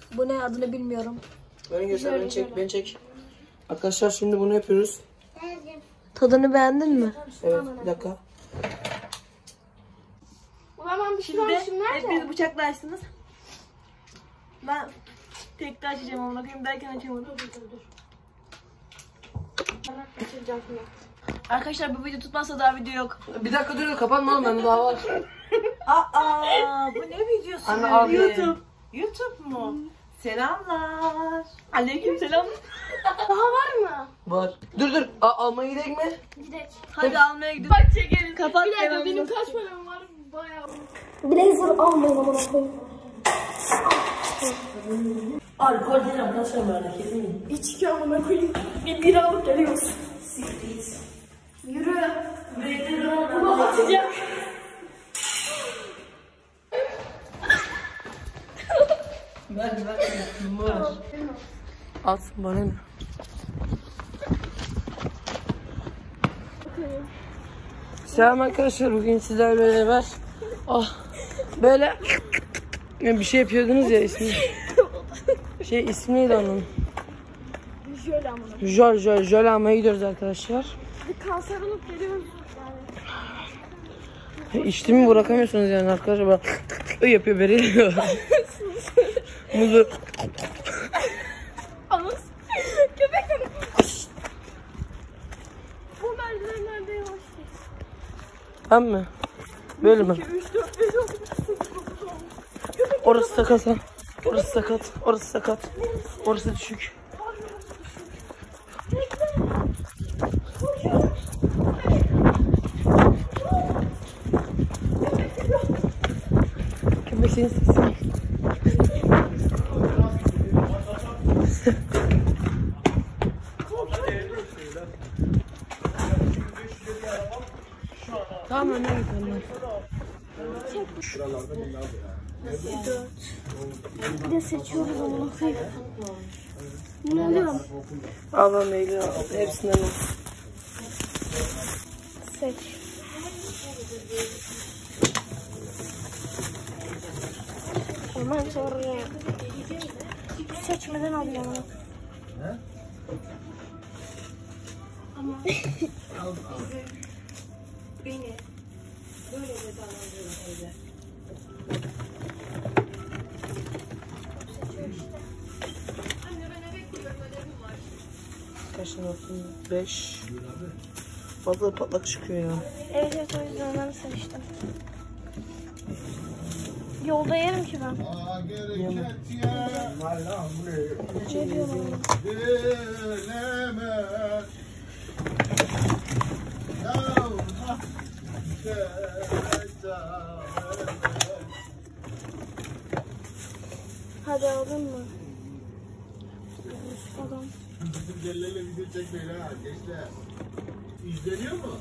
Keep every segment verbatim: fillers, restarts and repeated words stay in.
Bu ne adını bilmiyorum. Beni göster, beni çek, beni çek. Arkadaşlar şimdi bunu yapıyoruz. Tadını beğendin mi? Evet, bir dakika. Ulan bir şey Şimdi hepiniz bıçaklaştınız. Ben tek de açacağım onu koyayım derken açamadım. Dur dur dur. Arkadaşlar bu video tutmazsa daha video yok. Bir dakika dur, kapatma oğlum, bende daha var. Aa, bu ne videosu? Anne abi. YouTube. YouTube mu? Selamlar. Aleyküm selam. Daha var mı? Var. Dur dur, A almaya gidelim mi? Gidelim. Hadi almaya gidelim. Bak çekeriz. Kapat Bir dakika hemen benim bunu. kaç param var? Bayağı. Blazer almayın amına koyayım. Alkol değil arkadaşlar, böyle kesin. İçki amına koyayım. Bir bira alıp geliyoruz. Yürü. Bunu atacak. Ver ver ver. At bana ne? Selam arkadaşlar, bugün sizlerle beraber oh, böyle bir şey yapıyordunuz ya, ismi şey ismi neydi onun? Jöle amına. Jöl jöl jöl almaya gidiyoruz arkadaşlar. Bir kanser olup geliyoruz. İçtiğimi bırakamıyorsunuz yani arkadaşlar, böyle yapıyor, veriyor. Muzu. Anız. Köpekler. Bu merdivenlerde yavaş geç. Ben mi? Böyle mi? iki, üç, dört, beş, altı, Orası sakat ha. Orası sakat. Orası sakat. Orası düşük. Köpeğin sesi. Tamam, öne gidelim. bir de seçiyoruz amına koyayım. Ne oluyor? Al ben meyli al. Hepsinden al. Seç. Aman sonra ya. Seçmeden alıyorum onu. He? Ama Beni böyle cezalandırın evde. Kaç tane attın? Beş. Fazla patlak çıkıyor ya. evet evet o yüzden onları seçtim. Yolda yerim ki ben. Ne diyorum? Hadi aldın mı? Adam. Celleyle video çekmeyin ha gençler. İzleniyor mu?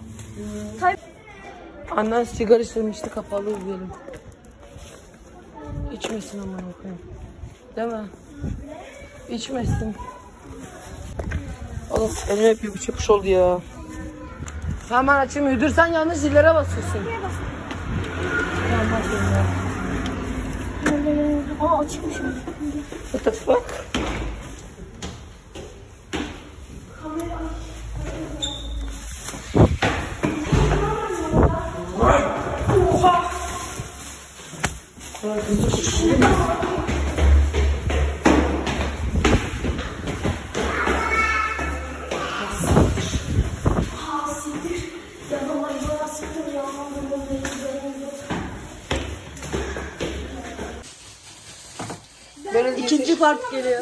Annen sigara içmemişti, kapalı diyelim. İçmesin aman okuyayım. Değil mi? İçmesin. Oğlum elim hep bir bıçakmış oldu ya. Hemen açayım, müdürsen yanlış zillere basıyorsun. Tamam bakayım ya. Aa açıkmış. What the fuck? Böyle İkinci part geliyor.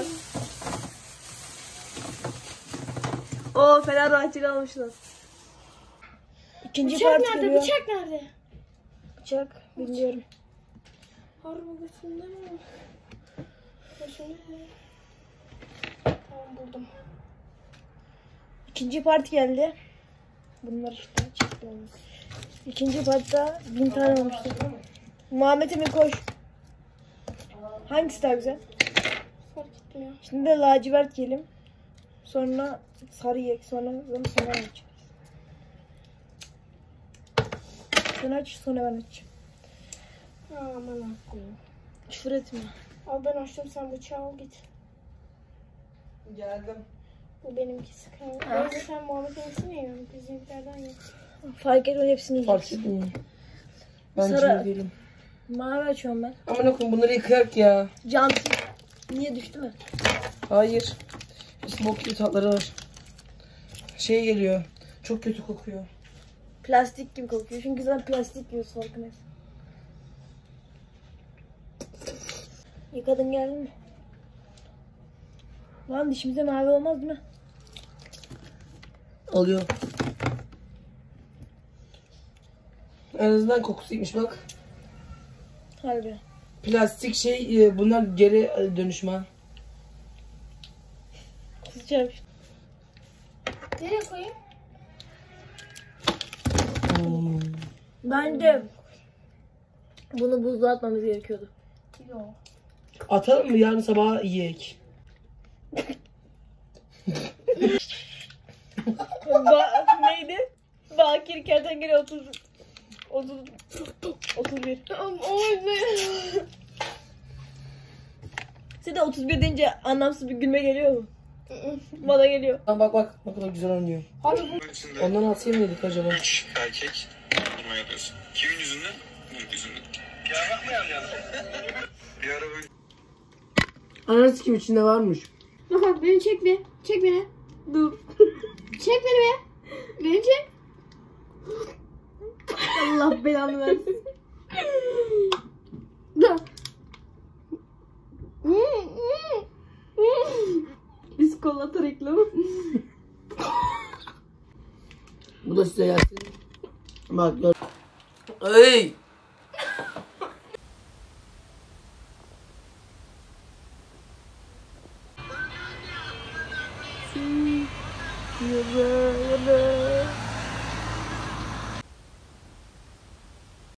Oo, Fenerbahçeli almışlar. İkinci bıçak nerede? Geliyor. Bıçak nerede? Bıçak bilmiyorum. Harbi götünde mi? Götünde mi? Tamam buldum. İkinci part geldi. Bunlar işte çıktı. İkinci partta bin tane olmuştu. Muhammed Emin koş. Hangisi daha güzel? Fark etmiyor. Şimdi de lacivert giyelim. Sonra sarı yek. Sonra sonra aç. Sen aç, sonra ben aç. Aman Allah'ım. Küfür etme. Al ben açtım, sen bıçağı al git. Geldim. Bu benimkisi. Bence sen Muhammed'inkisini yiyorsun. Bizimkilerden ye. Fark etmiyor, hepsini Fark yiyeceksin. etmiyor. Ben Sarı- cimri değilim. Mavi açıyorum ben. Ama ne koyayım bunları yıkayak ya. Cansı. Niye düştü mü? Hayır. İşte bok gibi tatları var. Şey geliyor. Çok kötü kokuyor. Plastik gibi kokuyor. Çünkü sen plastik yiyorsun farkındayız. Yıkadın geldin mi? Lan dişimize mavi olmaz değil mi? Oluyor. En azından kokusu iyiymiş bak. Harbi. Plastik şey e, bunlar geri e, dönüşme. Sıcak. Nereye koyayım? Hmm. Bence bunu buzluğa atmamız gerekiyordu. Yok. Atalım mı yarın sabah yiyek? Ba neydi? Bakir Kertenkele otuz otuz otuz bir. Size de otuz bir deyince anlamsız bir gülme geliyor mu? Bana geliyor. Bak bak bak ne kadar güzel oynuyor. Ondan atayım dedik acaba. Üç erkek durma yapıyorsun. Kimin yüzünden? Bunun yüzünden. Ya bakmayalım ya. Bir ara böyle... Anası kim içinde varmış. Bak bak beni çek bir. Çek beni. Dur. Çek beni be. Beni çek. Allah belanı versin. Dur. Biskolata reklamı. Bu da size gelsin. Bak gör. Ey! Yürü yürü.